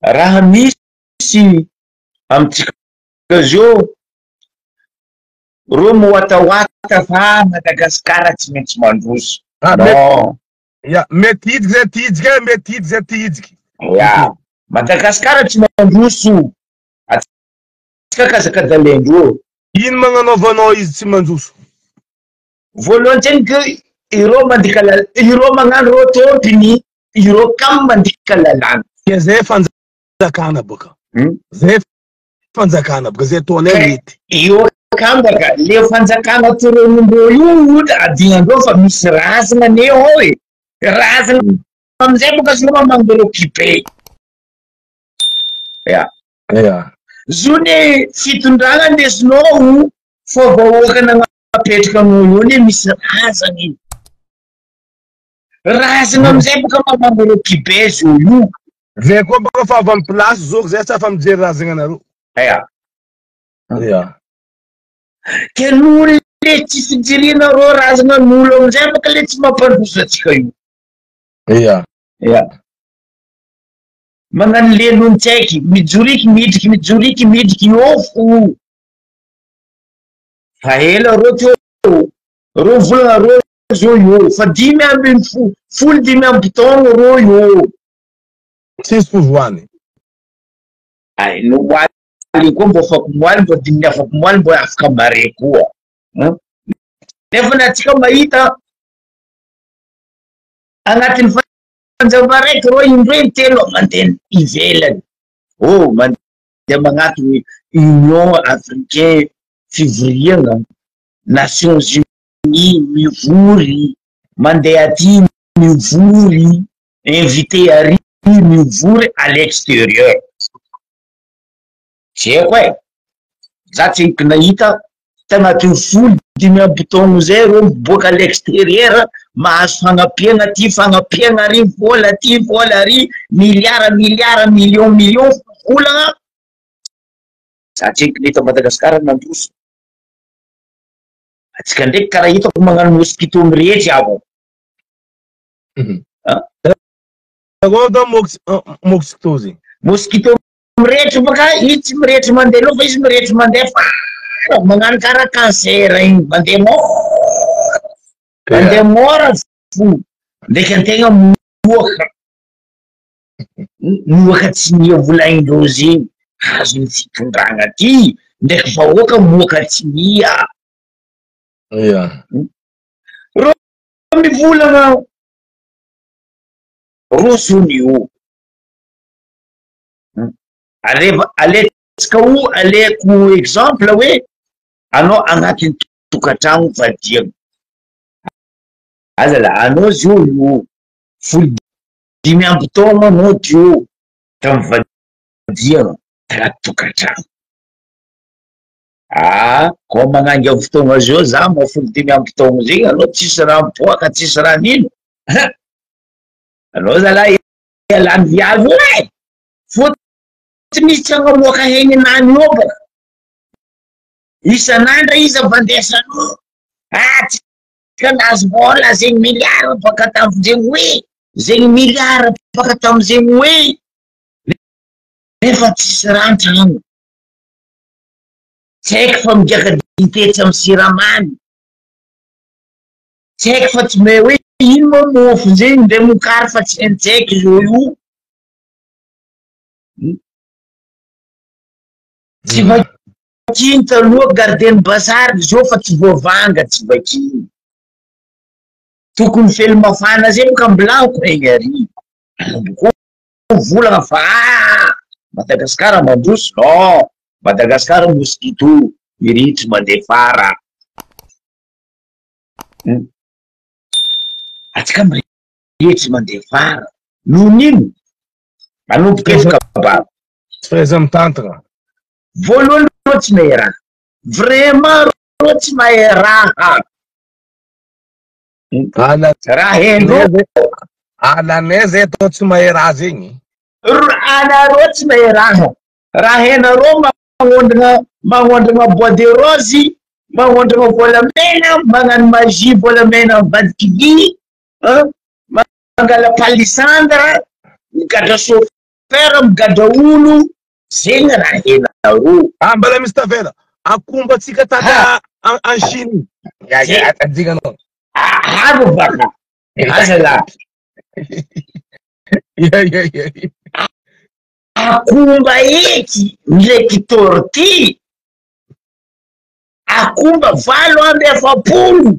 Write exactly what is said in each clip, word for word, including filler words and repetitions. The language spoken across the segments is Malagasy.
raha misy amitsika zao ro moatahoata fa Madagasikara tsy maintsy mandroso. Non. Ya, mety hijiky zay ty hijiky, mety hijiky zay ty hijiky. Ya, Madagasikara tsy mandroso. Atsika kazakadalendro. Ino magnanaovanao izy tsy mandroso? Voalohany zany ke ireo mandika lalàna, ireo magnano rotopiny, ireo kam mandika lalàna. Ya zay fanjakana boka. Zay fanjakana boka zay ataonay mety. Io kam baka le fanjakana toronondreo io adignandreo fa misy razana neo ao e. Razana amizay boka sino mamangolo occupé. Ya. Ya. Zony fitondrana ndesinao fa vahoaka nanapetraka amin'olo io misy razana. Razana amizay boka mamangolo occupé zo io. Zay koa boka fa avy amin'ny place zao zay tsy afa mijery razana anareo. Ya. Ya. Ke n'olo le tsy fijerianareo razana n'olo amizay boka le tsy mampandroso atsika io. Ya. Ya. Magnano lelon-tsaiky, mijoriky midriky, mijoriky midriky io fo. Fa ela reo teo, reo volana reo zao io, fa dimy amby folo dimy amby taogno reo io. Tsisy fivoahany. Ay, no moaly koa mbo afaka moaly, mbo dimy afaka moaly, mbo afaka mare koa. Nefa na atsika mahita agnatin'ny fanjava raiky reo indroy telo mandeha ivelany. Oh, mandeha magnatony Union Africaine fivoriana, Nations Unies mivory, mandeha aty mivory, invité ary mivory à l'extérieur. Tsy haiko e, za tsy haiko nahita tagnatin'ny folo dimy amby taogno zay reo miboaka à l'extérieur mahazo fagnapiana ty fagnapiana ary vola ty vola ary miliara miliara million million volagna. Za tsy haiko nahita Madagasikara nandroso. Atsika ndraiky karaha hitako magnano mosquito mirehitry avo. Mosquito zay. Mosquito mirehitry baka izy tsy mirehitry mandeha aloha fa izy mirehitry mandeha fa magnano karaha cancer igny mandeha mora. Mandeha mora fo. Ndraiky antegna moaka. Moaka tsy mia volaindreo zegny. Azony fitondragna ty. Ndraiky vahoaka moaka tsy mia. Ya. Reo mivolagna reo zony io. Areva aletsika o aleko exemple hoe anao agnatin'ny tokantrano vadiana. Aza la anao zio io folo dimy amby taogno anao teo tamin'ny vadiana tagnaty tokantrano. Ah, koa magnangy amin'ny fotoagna zao za ma folo dimy amby taogno zegny anao tsisy raha mipoaka tsisy raha nino. Anao zalahy ialany viavy e. Fotony misy tsy hagnamoaka henanany io baka. Isan'andra izy avandesanao. Ah, tsika nahazo vola zegny miliara baka tamin'izegny hoe. Zegny miliara baka tamin'izegny hoe. Nefa tsisy raha an-tragno. Tsy haiko fa migiaka ditetsy amin'ny siramamy. Tsy haiko fa tsy me hoe ino moa mofo zegny nde mokary fa tsy haintsaiky zao io. Tsy vakiny taloha gardeny bazary zao fa tsy voavanga tsy vakiny. Tokony felo mafana zay boka ambilaniko egny ary. Koa volagna fa ah Madagasikara mandroso. Non, Madagasikara mosquito mirehitry mandeha fara. Atsika mirehitry mandeha fara. Noho nino? Manomboka efa kabaro. Tsy fahaiza mitantana. Voalohany reo tsy mahay raha. Vraiment reo tsy mahay raha. Raha haindreo. Alanay zay atao tsy mahay raha zegny. Anareo tsy mahay raha. Raha hainareo magnondrana magnondrana bois de rose, magnondrana volamena, magnano magie volamena mivadiky vy, mangala palissandre, mikatra fera migadra olo zegny raha henareo. Ah, mbala misy tavela akombatsika tada en Chine. Ya ya atadika anao. Avo baka. Asa la. Ya ya ya. Akomba eky ndraiky torty. Akomba valo amby efapolo.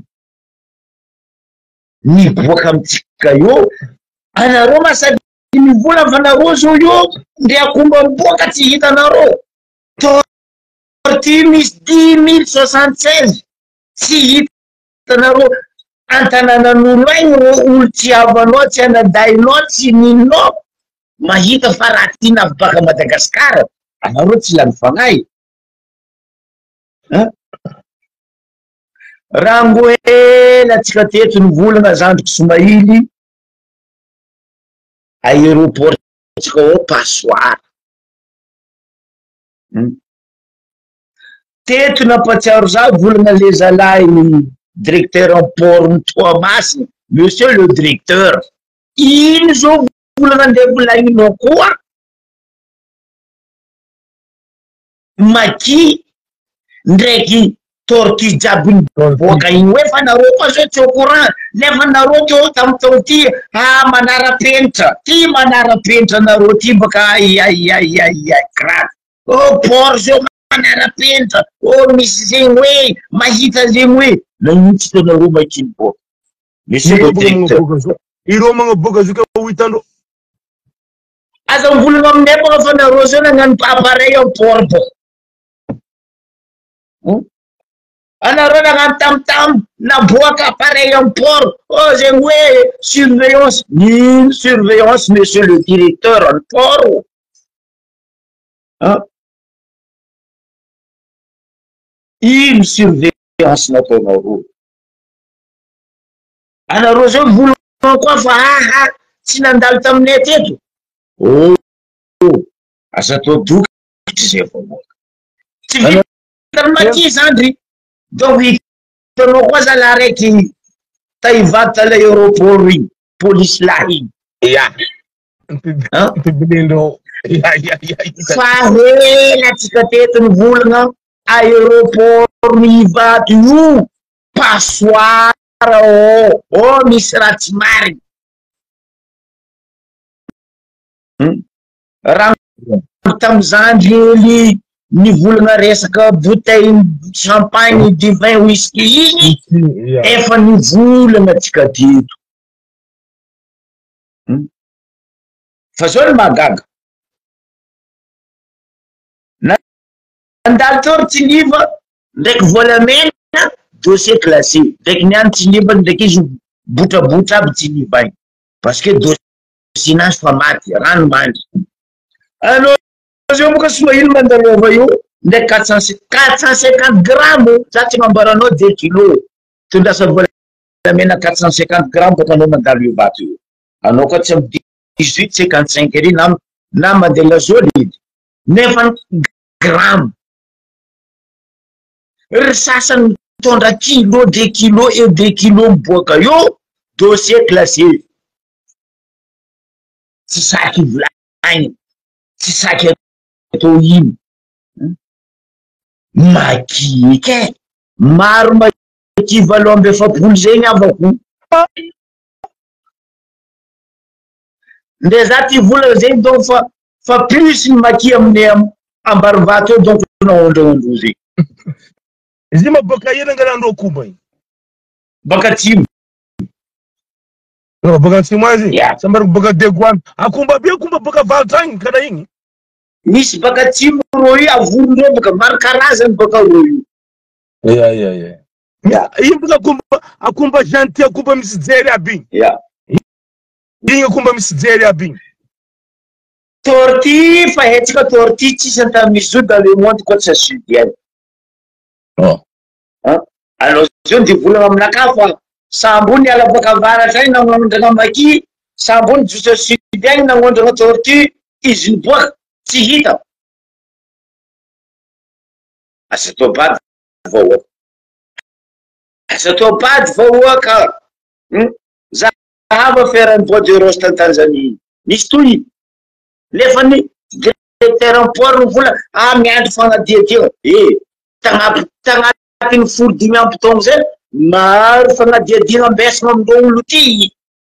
Miboaka amitsika io. Anareo masady mivola fa nareo zao io ndre akomba miboaka tsy hitanareo. Torty misy dix mille soixante-seize. Tsy hitanareo. Antananan'olo agny olo tsy havanao, tsy anadahinao, tsy ninonao. Mahita fa raha tiana avy baka Madagasikara. Anareo tsy lany fagnahy. Raha mbo ela tsika teto nivolagna zandriko Somaily aéroport tsika ao Passoir. Teto nampatsiaro za volagna le zalahy directeur en port ny Toamasina, monsieur le directeur, ino zao volagna andeha volagninao koa? Maki ndraiky torty jiaby niboaka igny hoe fa nareo koa zao tsy au courant, nefa nareo teo tamy tao ty ah manara-penitra, ty manara-penitra nareo ty baka ai ai ai ai ai grave. Oh port zao manara-penitra, oh misy zegny hoe mahita zegny hoe nagnino tsy hitanareo maky niboaka. Monsieur le directeur. Ireo magnaboaka zo ka ho hitandreo. Aza mivolagna aminay baka fa nareo zao nagnano appareil en port baka. Anareo nagnano tamtam naboaka appareil en port. Oh zegny hoe surveillance. Nino surveillance monsieur le directeur en port. Ino surveillance nataonareo? Anareo zao mivolagna koa fa aha tsy nandalo taminay teto. Oh, asa atao dokitry zay fa moa. Tsy vitany maty zandry. Donc hitanao koa zalahy raiky tahivato tala aéroport igny, polisy lahy igny. Ya. Mpibilindreo. Ya ya ya. Fa hela tsika teto mivolagna aéroport mivato io Passoir oh, oh misy raha tsy marigny. Raha tamy zandry hely nivolagna resaka bouteille champagne du vin whisky igny efa nivolagna tsika teto. Fa zao ny mahagaga. Nandalo teo Tsiniva ndraiky volamena dossier classé, ndraiky niany Tsiniva ndraiky izy botrabotra aby Tsiniva igny parce que dossier nazy fa maty rano mandry. Anao zao boka Somaily mandalova io ndraiky quatre cent cinquante grammes za tsy mambaranao deux kilos tondrasa volamena quatre cent cinquante grammes baka anao mandalo io vato io. Anao koa tsy amy dix-huit cinquante-cinq ery na na mandeha lazolidy nefa grammes. Ry sasany mitondra kilo deux kilos et deux kilos miboaka io dossier classé. Tsy saky volagny, tsy saky atao ino. Makike maro maky valo amby efapolo zegny avako. Nde za ty volagna zegny donc fa fa plus ny maky aminay Ambarivato eo donc naondraondro zegny. Izy maboaka ina ngalandro akomba igny? Baka atsimo. Baka atsimo azy? Sambary baka Degoana. Akomba be akomba baka Valtragny kara igny? Misy baka atsimo ro io avorondreo baka maro karazany baka ro io. Ya ya ya. Ya, ino baka akomba akomba gentil akomba misy jery aby igny. Ya. Igny akomba misy jery aby igny. Torty fa hetsika torty tsisy antany misy zao dans le monde koa tsy sudienne. Oh. Alors zao ndi volagna aminaka fa sambony ala baka avaratra igny nagnondrana maki, sambony justa sud agny nagnondrana torty, izy niboaka tsy hita. Asa atao bady vahoaka. Asa atao bady vahoaka. Zahava feran'ny bois de rose tany Tanzanie. Misy toy. nefa ny directeur port vola ah miandry fagnadiadia eh tagnaty tagnatin'ny folo dimy amby taona zay maro fagnadiadia ambesana amindreo olo ty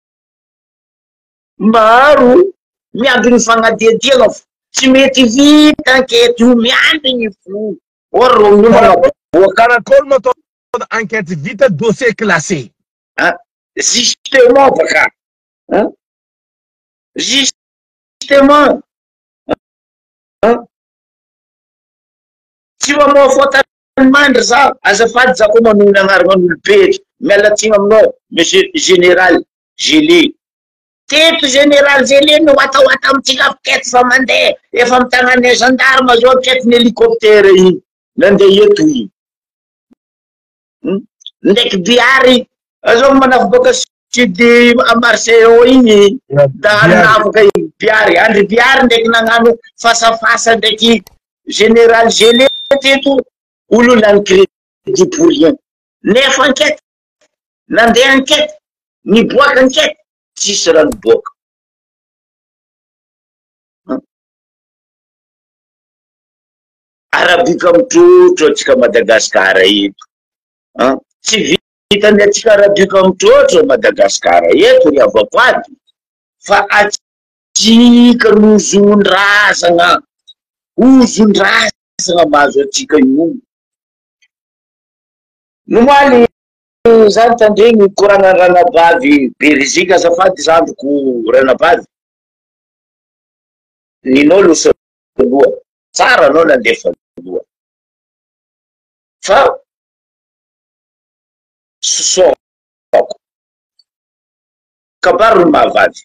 maro miandry ny fagnadiadia tsy mety vita enquête io miandry ny fo or karakôry matao enquête vita dossier classé ah justement baka ah justement ah tsy mamoa fotany mandry za azafady za koa manolo agnaran'olo petry miala tsiny aminao monsieur général Gélé teto général Gélé no watawatta amitsika enquête fa mandeha efa mitanane gendarme zao enquête ny hélicoptère iny nandeha eto iny ndraiky biary azao manafy baka sud à Marseille ao igny da nafaka biary andry biary ndraiky nagnano fasafasa ndraiky général Gélé teto olo lany crédit pour rien nefa enquête nandeha enquête niboaka enquête tsisy raha niboaka arabika mitrotro atsika Madagasikara eto tsy vitany atsika arabika mitrotro Madagasikara eto ry avapady fa atsika nozondrazana ozondrazana mahazo atsika io nomaly zany tandregny koragna ranabavy Belzika azafady zandroko ranabavy ninao losa loha tsara anao nandefa loha fa sosoko kabarony mahavavy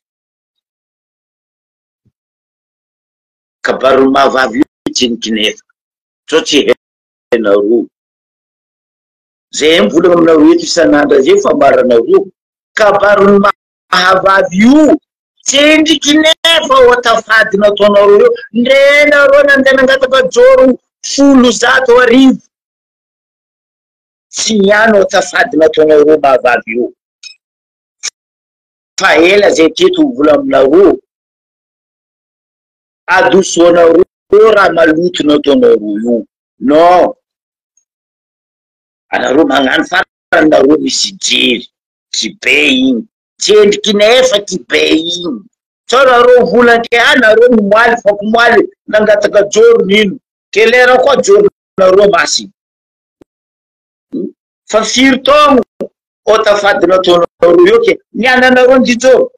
kabarony mahavavy io tsinikinefa so tsy henareo zay mbola aminareo eto isan'andro zay fa maranareo kabarony mahavavy io tsendriky nefa otafady nataonareo eo ndrenareo nandeha nangataka joro folo zato arivo tsy niano otafady nataonareo mahavavy io fa ela zay teto vola aminareo adosoanareo raha maloto nataonareo io non anareo magnano faranareo misy jery tsy be igny tsendriky nefa ty be igny so nareo volanke anareo moaly fa moaly nangataka joro nino ke lera koa joro nareo masy fa firy taogno otafady nataonareo io ke niananareo ndijoro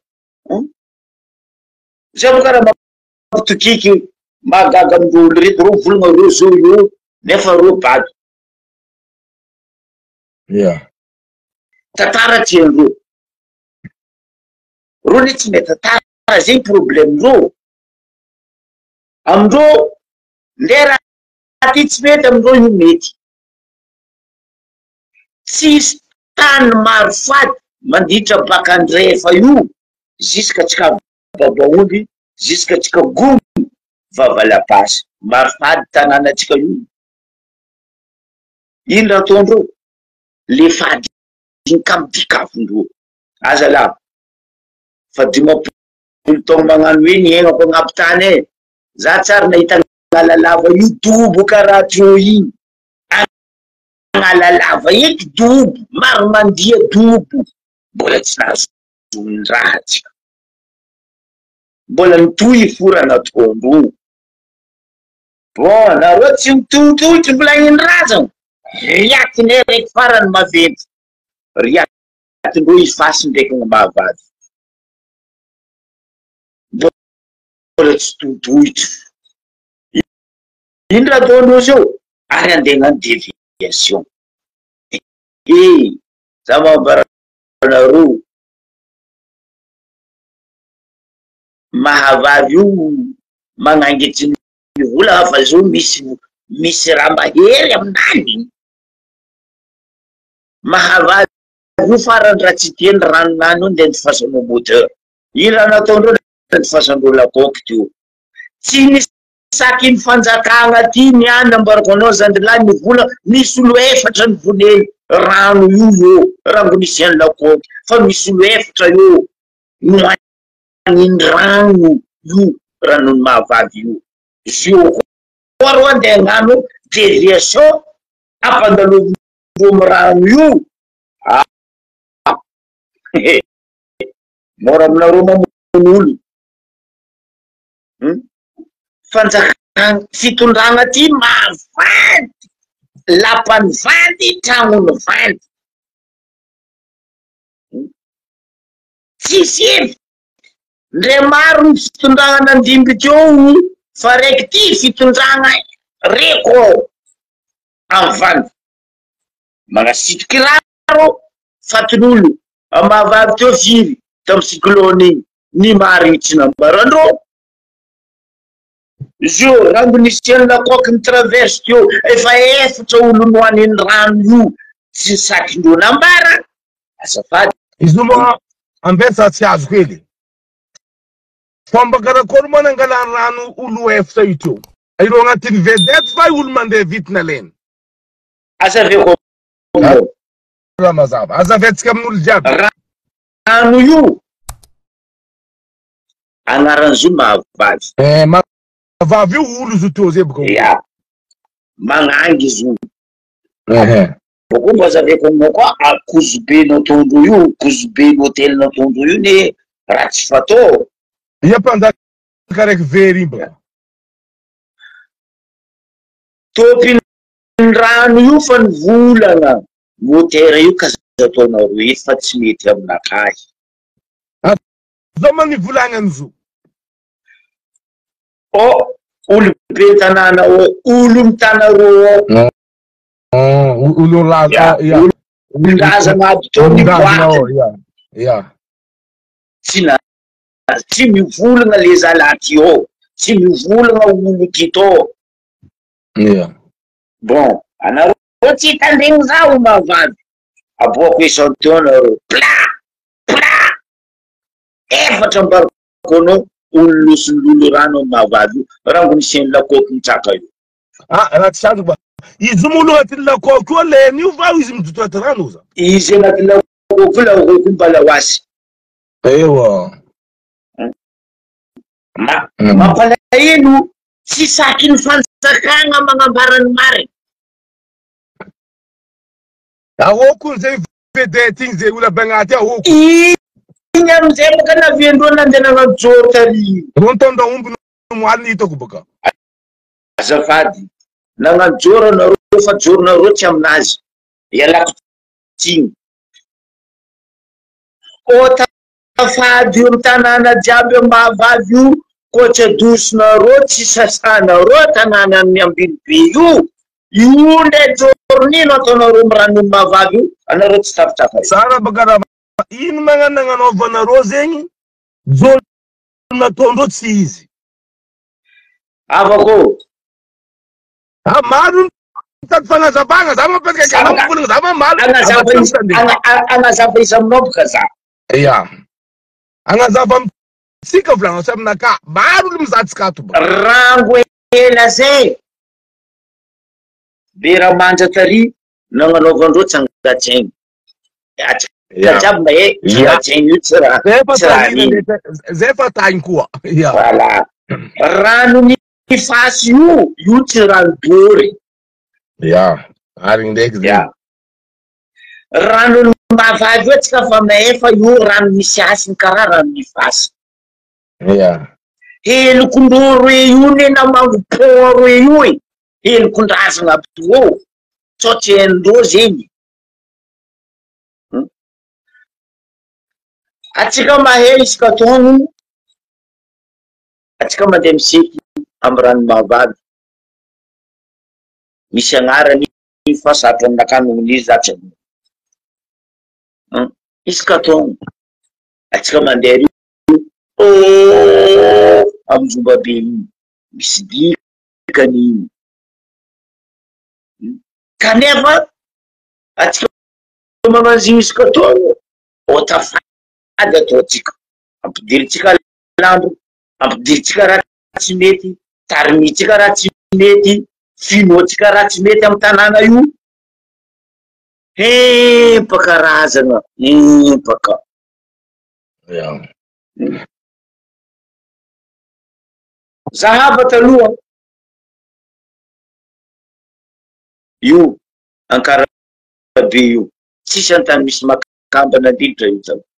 zay mo karaha mampitokiky mahagaga amindrolo reto reo volanareo zao io nefa reo bady yeah tantara tiandreo reo ne tsy mety tantara zay problème reo amindreo lera ty tsy mety amindreo io mety tsisy tany maro fady manditra bakandrefa io ziska tsika babaomby ziska tsika gomy vavalapasy maro fady tanàna atsika io ino raha ataondreo le fady iny kamidikavondreo aza la fa dimapolo taogno magnano hoe niainako agnapitany e za tsara nahita agnala lava io dobo karaha teo iny agnala lava eky dobo maro mandia dobo mbola tsy nahazony raha tsika mbola nitohy fora nataondreo bon nareo tsy mitohitohitry mbola iny raha zany riatiny raiky farany maventy riatindreo ifasy ndraiky ny mahavavy mbola tsy tohitohitry iny raha ataondreo zao ary andeha gnano déviation eh za mambaranareo mahavavy io magnangitsy ny vola fa zao misy misy raha mahery aminany mahavavy io farany raha tsy tiany ranonany io nde nifasanao moteur iny raha nataondreo nifasandreo lakoky teo tsy nisy saky ny fanjakagna ty niany ambarako anao zandrilahy ny vola misy olo efatra ny voneny rano io io raha mbo nisy any lakoky fa misy olo efatra io noaniny rano io ranony mahavavy io. Zio koa ro andeha hagnano déviation ampandalovindromo rano io. Ah, mora aminareo mamono olo. Fanjakana fitondrana ty mavandy, lapany vandy, tragnony vandy. Tsisy evy ndre maro ny fitondrana nandimbiky eo fa raiky ty fitondrana reko amy vandy. Magnasitriky raro fatin'olo mahavavy teo firy tamy cyclone igny ny maritsy nambarandro. Zio rango nisy na koky ny traverse teo efa efatra olo nohaniny rano io tsy sakindreo nambara. Azafady izy moa ambesa tsy azo kely. Fomba karakory moa nangalany rano olo efatra io teo. Ireo agnatin'ny vedette fa olo mandeha vitina leny. Azaveko raha mazava. Azavetsika amin'olo jiaby. Rano io agnaran'izo mahavavy. Eh, mahavavy io olo izo teo zay boka. Ya, magnangy izo. Eh. Boko mba azaveko aminao koa akozobe natondro io, kozobe n'hôtel natondro io ne raha tsy fatao. Ia mpanjaka raiky very ba. Topiny rano io fa nivolagna motera io ka ataonao roe fa tsy mety aminakahy. Zao ma nivolagnan' Oh, olo be tanàna o, olo mitanareo ao. Olo laza, ia. Olo laza maty teo ny boaty. Ia. Tsy na tsy mivolagna le zalaty ao, tsy mivolagna olo kito. Ia. Bon, anareo tsy hitandregny zao mahavavy. Aboako isan-teo anareo. Pla! Pla! Efatra mbarikoanao olo losin'olo rano mahavavy io. Rango nisy lakoky mitsaka io. Ah, raha tsy azo ba. Izy molo agnatin'ny lakoky io leny io va izy mijoto aty rano za? Izy agnatin'ny lakoky io lakoky mbala hoasy. Ewa. Ma mampalahelo tsy saky ny fanjakana magnambarany mariny. Ahoko zay vedette igny zay olo bagnaty ahoko. Igny amizay baka naviandreo nandeha nagnajoro tary. Ro nitondra omby nomoaliny hitako baka. Azafady, nagnajoro anareo fa joronareo tsy aminazy. Ialako tsigny. Otafady io tanàna jiaby mahavavy io, koatra dosonareo tsy sasanareo tanàna amin'ny ambinibe io. Io ndre joronino ataonareo mirano mahavavy io, anareo tsy tafitraka. Sara baka raha ino magnano nagnanaovanareo zegny? Joro nataondreo tsy izy. Avako. Ah, maro mitady fagnazavagna, za mapetraka kana mbolagna za fa maro. Agnazava izy aminao boka za. Ia. Agnazava amintsika volagna sy aminaka. Maro olo mizatsika ato ba. Rango ela zay. Be raha manja tary, nagnanaovandreo tsy angatsaigny. Jiaby mba e, angatsaigny io tsy raha. Zay fa tainy koa. Voilà. Rano ny fasy io, io tsy rano bory. Ia, ary ndraiky zay. Rano ny mahavavy io tsy ka fa maefa io rano misy asiny karaha rano ny fasy. Ia. Helokondro roe io ne namango pont roe io e. Helokondrazana aby eo. Tsotra haindreo zegny. Atsika mahay isika tono. Atsika mandeha miseky amy rano mahavavy. Misy agnarany fa satro aminakany amin'izy zatra. Isika tono. Atsika mandeha rio. Oh, amy Jombabe iny. Misy dikany iny. Kanefa atsika magnanzio isika tono. Otafady ataotsika. Ampidiritsika lambo. Ampidiritsika raha tsy mety. Tarimitsika raha tsy mety. Finoatsika raha tsy mety amy tanàna io. Empakarazana. Empaka. Ia. Zahava taloha io Ankarabe io tsisy antany misy makambana indrindra io zao,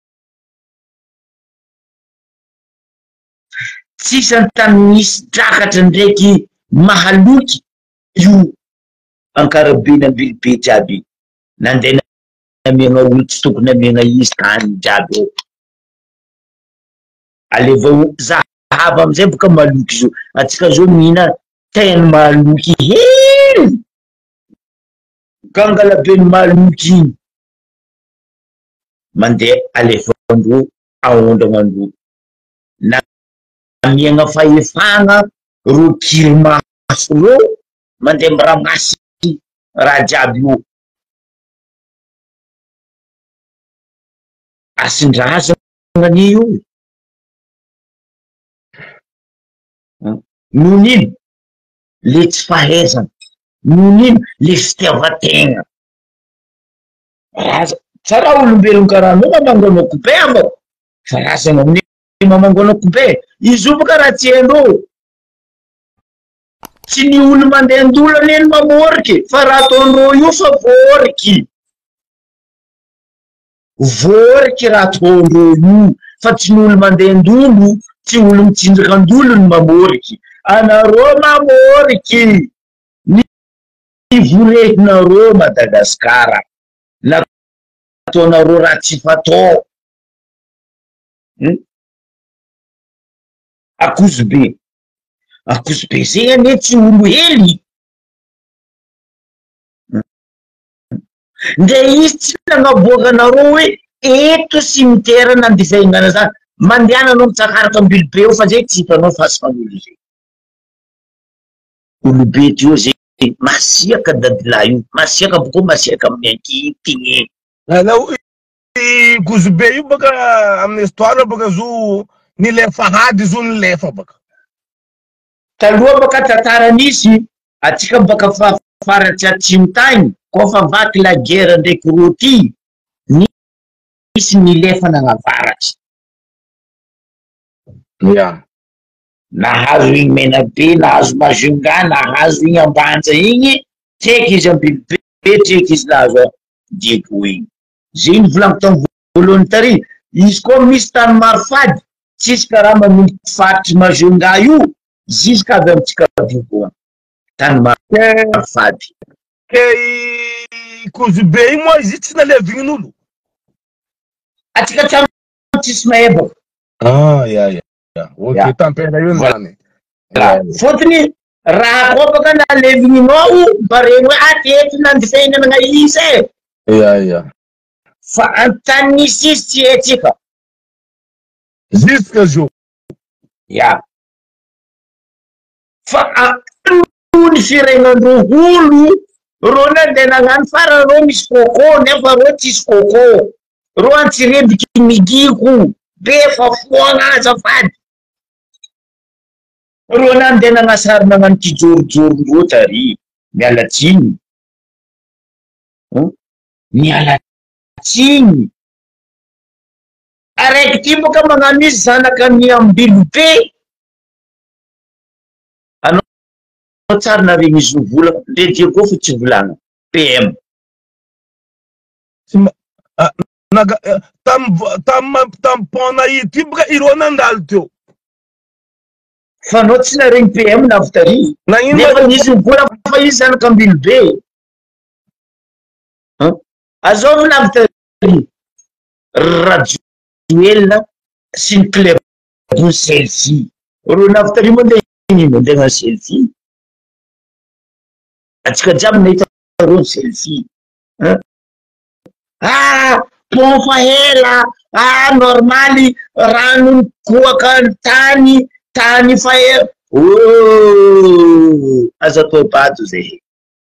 tsisy antany misy drakatra ndraiky mahaloky io Ankarabe n'Ambilobe jiaby nandeha namiagna olo tsy tokony amiagna izy tany jiaby eo. Alevao Zahava amizay boka maloky izy io, atsika zao mihina tena maloky hely gangalaben'ny maloky iny mandeha alefandro aondragnandro na amiagna fahefagna ro kirimaso ro mandeha miramasy raha jiaby io asindrazana io noho ino le tsy fahaizana, noho ino le fitiavan-tegna. Tsara olombelona karaha anao mamango coupe ambako fa rasana amin'ny mamango coupe izy io boka raha tsy hainao, tsy ny olo mandeha andola neny mamoriky fa raha ataondreo io fa voriky voriky raha ataondreo io fa tsy ny olo mandeha andolo, tsy olo mitsinjaka andolo ny mamoriky. Anareo mamoriky ny vorehinareo Madagasikara na ataonareo raha tsy fatao. Akosobe Akosobe zegny ane tsy olo hely nde izy tsy nagnaboakanareo hoe eto cimetière nandisaingana zany mandehana anao mitsakaraka Ambilobe eo fa zay tsy hitanao fasy fanolo zay olobe teo zay masiaka dadilahy io masiaka boko masiaka amin'ny ankitiny alao Kosobe io baka amin'ny histoire baka zo nilefa hady zo nilefa baka taloha baka tantaranisy atsika baka fa faratsy atsimo tagny kofa vaky la guerre ndraiky rôty nisy nilefa nagnavaratsy ya nahazo igny Menabe, nahazo Majunga, nahazo igny Ambanja igny, tseky izy Ambilobe, tseky izy nahazo Diego igny. Zay nivolaniko tamy voalohany tary, izy koa misy tany marifady, tsisy karaha manomboky faritry Majunga io, ziska avy amitsika Diego tany marifady. Ke Kosobe io moa izy tsy nalevign'olo. Atsika trano tsisy mahebaka. Ah, ya ya. Ok, tampela io zany. Fotony raha koa baka nalevignao mbaregny hoe ateto nandisainana izy e. Ya ya. Fa antany nisy izy tsy haitsika. Jusque jour. Ya. Fa ny firenandro olo ro nandeha nagnano farany ro misy kôkô nefa ro tsisy kôkô. Ro antsirebiky migiko be fa foagna azafady. Ro nandeha nagnasary nagnano kijorojorondro tary miala tsiny. Miala tsiny. Araiky ty boka magnano izy zanakany Ambilobe. Anao tsara naregny izy ho volana, ndre Diego fa tsy volana. P M. Naga tam tam tampona ity boka ireo nandalo teo. Fa anao tsy naregny P M navy tary. Nefa izy mivola fa izy zanaka Ambilobe. Azao navy tary. Rajoelina sy ny club ny Chelsea. Ro navy tary mandeha ino mandeha na Chelsea. Atsika jiaby nahita ro Chelsea. Ah, pont fa ela, ah, normaly, rano koaka ny tany, tany fa ela. Oh, aza atao bato zay.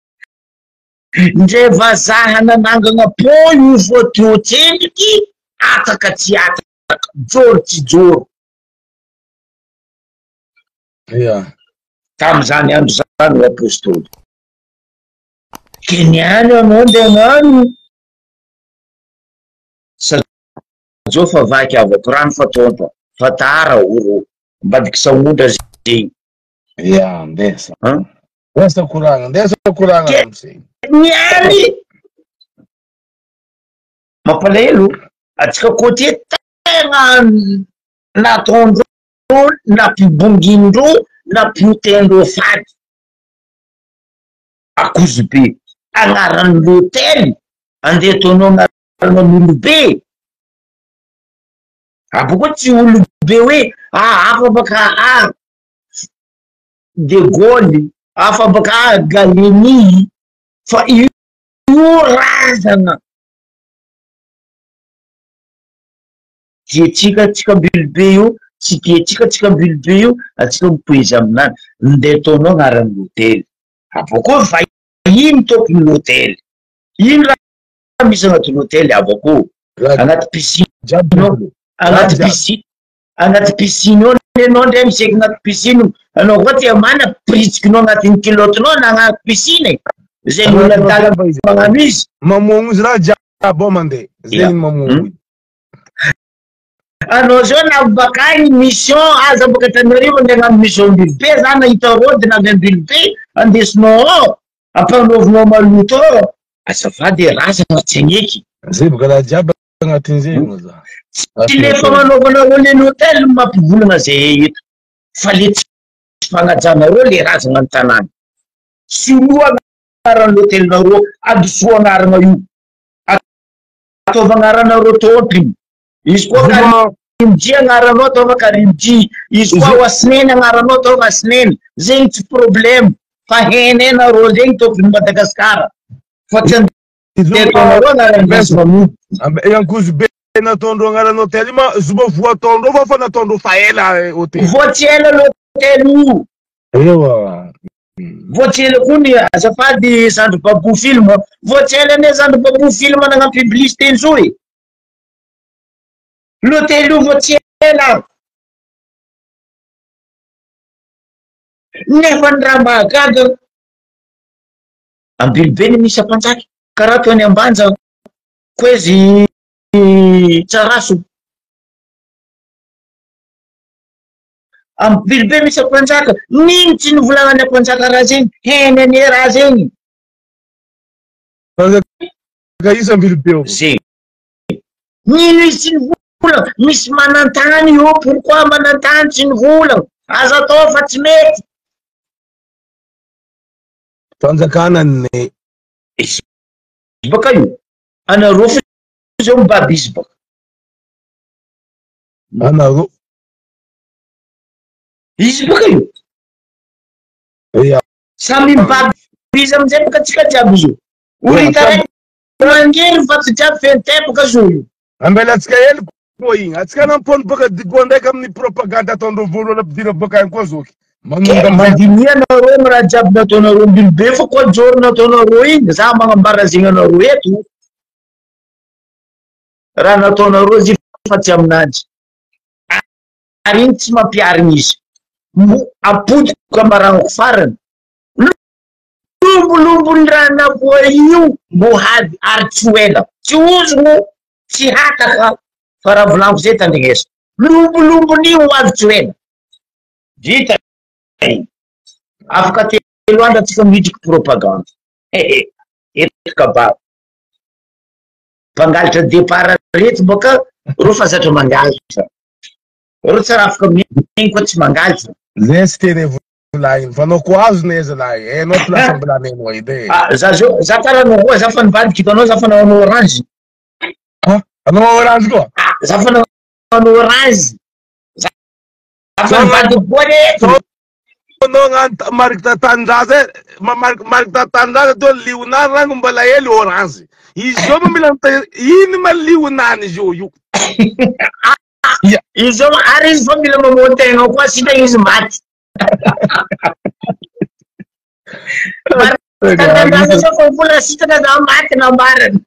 Ndre vazaha nanangana pont io vo teo tsendiky, ataka tsy ataka, joro tsy joro. Yeah. Tamizany andro zany apôstôly. Keniany anao ndeha nano. Zao fa vaky avako rano fa tonta fa tara oro mbadiky samondra zegny. Yeah, ndesa. Huh? Ndesa kuranga, ndesa kuranga namsi. Niani. Mapalelo, atika kote tenga na tondo na pibungindo na putendo fat. Akuzipe. Angaran l'hôtel. Ande tono ngaran l'ulube. Apuko ti ulube we. Ah, afa baka ah. De Gaulle. Afa baka Galeni. Fa yu razana. Ti tika tika bilbeyo. Si ti tika tika bilbeyo. Atika mpuiza mnan. Nde tono ngaran l'hôtel. Apuko fa yin top l'hôtel. Yin ra misanga to l'hôtel aboko. Anaty piscine. Anaty piscine. Anaty piscine on non dem sek anaty piscine. Ano gote mana pritsik no anaty kilote no na anaty piscine. Zay olona tala manamisy. Mamongo ra jabo mande. Zay mamongo. Ano zo na bakay mission aza baka tanarivo ndena mission bilbe zana itarod na bilbe andesno apanovno maluto asafady rasa tsenyeky zay baka la jabo agnatin'izay za. Tsy le fagnanaovanareo le hôtel mampivolagna zay eto fa le tsy fagnajanareo le razana ny tanàna. Soloa agnarana l'hôtelnareo adosoa agnarana io ataova agnaranareo tôtry izy koa karimji agnaranao ataova karimji izy koa oasineny agnaranao ataova asineny zegny tsy problème fa hene nareo zegny tôtriny Madagasikara fa tsy andetonareo agnaran'izao Yankuzi be natondro ngala hotel ma zuba voatondro fa fa natondro faela hotel. Voatiela l'hôtel io. Ewa. Voatiela kuni azafady Sandro Babou film. Voatiela ne Sandro Babou film na publicité nzoi. L'hôtel io voatiela. Nefa ndra mahagaga. Ambilibeny misy apanjaky. Karaha toy any Ambanja. Kwezi Tsaraso. Ambilibeny misy apanjaka. Nino tsy nivolagnany apanjaka raha zegny? Henany raha zegny. Ka isa ambilibeo. Zegny. Nino izy tsy nivolagna? Misy manantany io, pourquoi manantany tsy nivolagna? Aza atao fa tsy mety. Fanjakana ne. Izy baka io. Anareo fa zao mibaby izy baka. Anareo. Izy baka io. Iya. Samy mibaby izy amizay baka tsika jiaby izy io. Olita mangery fa tsy jiaby fentay baka zo io. Ambela atsika hely koa igny. Atsika nampony baka digo ndraiky amin'ny propagande ataondreo voalohany ampidira baka any koa zoky. Mandinihy anareo mi raha jiaby nataonareo mbilobe fa koa joro nataonareo igny. Za magnambara zegny anareo eto. Raha nataonareo izy fa tsy aminanjy. Ary igny tsy mampiariny izy. Apodiko amaraniko farany. Lombolombony raha navoa io mbo hady ary tsy hoela. Tsy ozogno, tsy hataka. Fa raha volaniko zay tandrignesa. Lombolombony io hady tsy hoela. Vita. Afaka telo andro atsika midriky propagande. Eto kabako. Mpangalatra départ reto baka ro fa zatra mangalatra. Ro tsy raha afaka migny koa tsy mangalatra. Zay tsy teny volagny. Fa nao ko azo neza lahy. Eh nao place ambolanenao ide. Ah za zo za kara no koa za fa nivadiky hitanao za fa nanao orange. Ah anao orange koa? Ah za fa nanao orange. Za fa nivadiky koa reto. No nganta marikta tandaza marikta tandaza to liunan rangu mbala heli orange izo mila ini ma liunan izo yu izo aris famila mamonte no kwa sita izo mati tandaza so fofula sita na mati na baran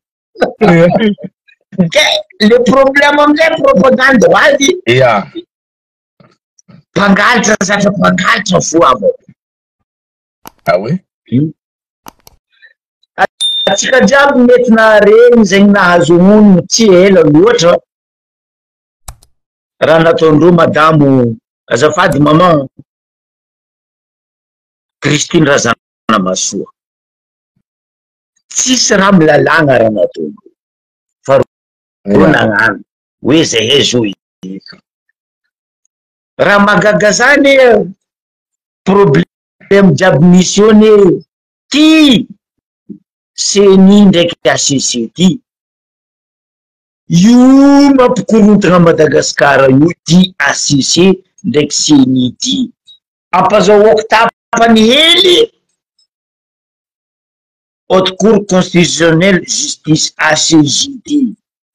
le problème amle propagande wadi yeah pangaltra zatra pangaltra fo avo. Ah oui? Atsika jiaby mety naharegny zegny nahazo honogno tsy ela loatra. Raha nataondreo madamo azafady maman Christine Razana Masoa. Tsisy raha milalagna raha nataony. Fa ro nagnano hoe zay zo raha magaga zany problème jiaby misy eo ne ty C N I ndraiky A C C ty io mampikorontana Madagasikara io ty A C C ndraiky C N I ty ampazahoako tapany hely haute cour constitutionnelle justice A C J ty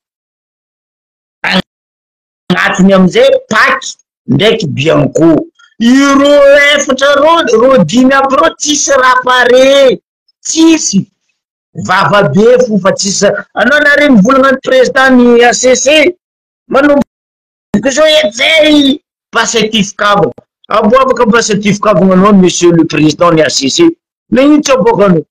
agnatiny amizay Paky ndraiky Bianco iro efatra ro ro dimy aby ro tsisy raha pare tsisy vavabe fo fa tsisy anao nare nivolagna président ny A C C manomboky zao etsay pacifique aboabaka pacifique anao monsieur le président ny A C C na ino tsy aboaka anao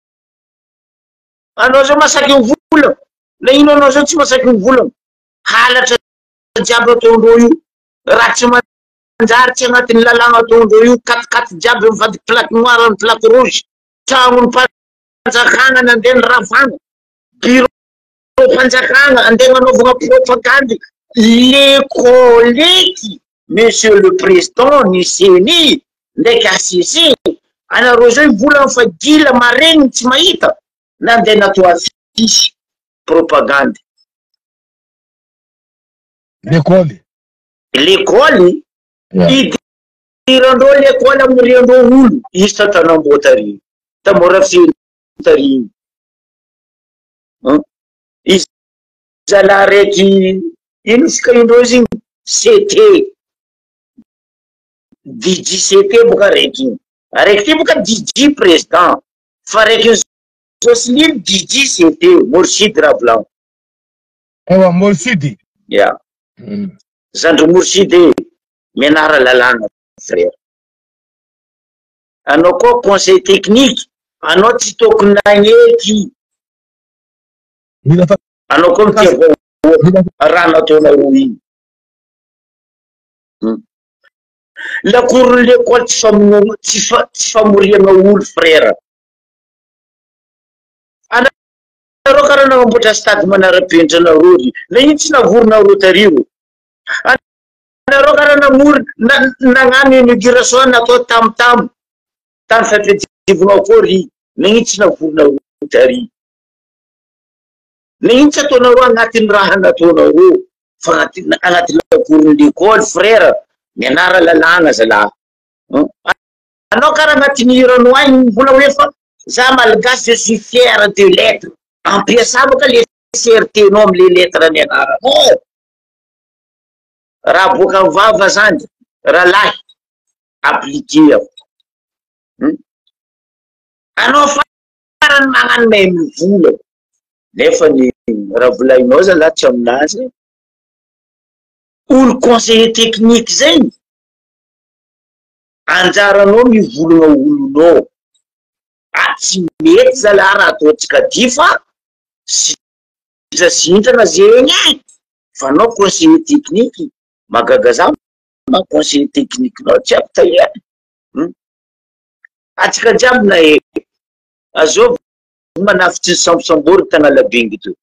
anao zao masaky vola na ino anao zao tsy masaky vola halatra jiaby ataondreo io raha tsy manjary tsy agnatin'ny lalagna ataondreo io katikaty jiaby mivady plaque noire amy plaque rouge tragno panjakana nandeha ravana bureau panjakana andeha nanaovana propagande l'écoleky monsieur le président ny C N I ndraiky A C C anareo zao vola fa gila maregny tsy mahita nandeha natao afisy propagande l'école l'école idirandreo l'école amiriandreo olo izy tatanambo tary tamora feno tary izy zala reky ino fikaindreo zigny C T D J C T boka reky reky ty boka D J président fa reky Jocelyne D J C T Mourchid Rablan ewa Mourchid ya Zandro Mourchid menara lalana frère anao koa conseil technique anao tsy tokony nagneky anao koa mitia raha nataonareo iny lakoron'ny l'école tsy tsy famoriana olo frère anareo karaha nagnamboatra stade manara-penitra anareo ry na ino tsy navoronareo tario anareo karaha namory nagnano inauguration natao tamotamo tany fampidivonao koa ry na ino tsy navoronareo tary na ino tsy ataonareo agnatin'ny raha nataonareo fa agnatin'ny lakoron'ny l'école frère mianara lalàna zalahy anao karaha agnatin'ny hirano agny mbola hoe fa za malagasy je suis fier de lettres ampiasa boka le fierténao amle lettre nianaranao raha boka mivava zany raha lahy appliqué anao farany magnano mahay mivola nefa ny raha volainao zalahy tsy aminazy olo conseiller technique zegny anjaranao mivolagna olonao a tsy mety zalahy raha ataotsika ty fa sitrasintrana zegny e fa anao conseiller technique magaga za ma conseiller technique nao tsy ampitaia atsika jiaby na e azao manafitsy ny sambosambory Tanalabengy to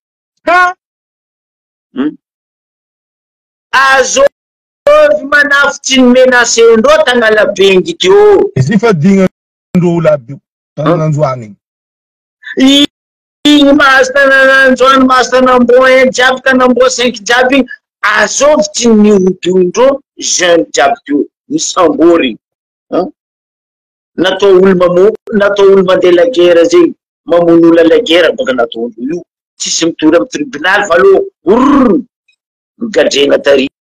azovy manafitsy ny menacendreo Tanalabengy teo izy fa dignandreo olo aby io tanananjoany igny mahazo tanananjoany mahazo tanamboa un jiaby tanamboa cinq jiaby igny azovy tsy nihodondreo jeune jiaby teo misambory natao olo mamo natao olo mandeha la guerre zegny mamono olo la guerre boka nataondreo io tsisy mitory amy tribunal fa aloha urr migadrena tary